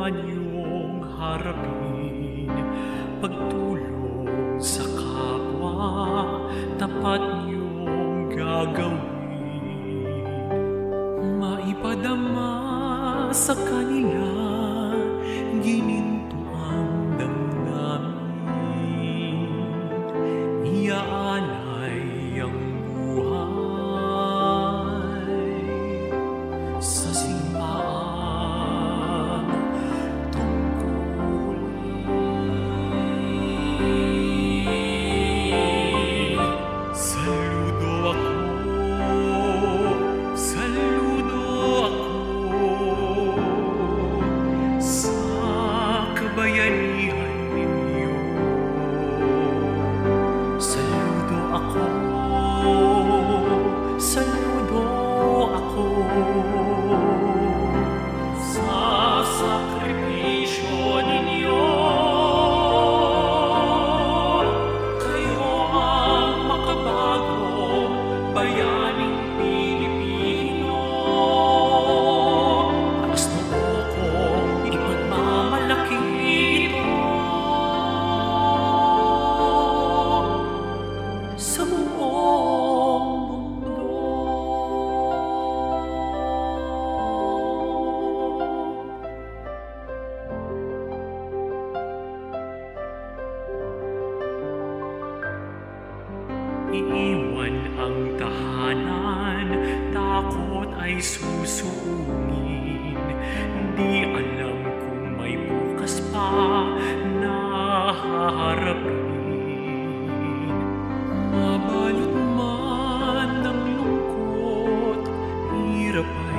man iyong harapin, pagtulong sa kapwa, tapat niyong gagawin. Maipadama sa kanila, gininto ang damdamin, iaalay ang buhay sa simpaang tungkulin. Saludo ako sa kabayanihan ninyo. Saludo ako sa sakripisyo ninyo. Kayo ang makabagong bayaning Pilipino. Taas noo ko, ipagmamalaki ito sa buong mundo. Iiwan ang tahanan, takot ay susuungin. Di alam kung may bukas pa na haharapin. Mabalot man ng lungkot, hirap ay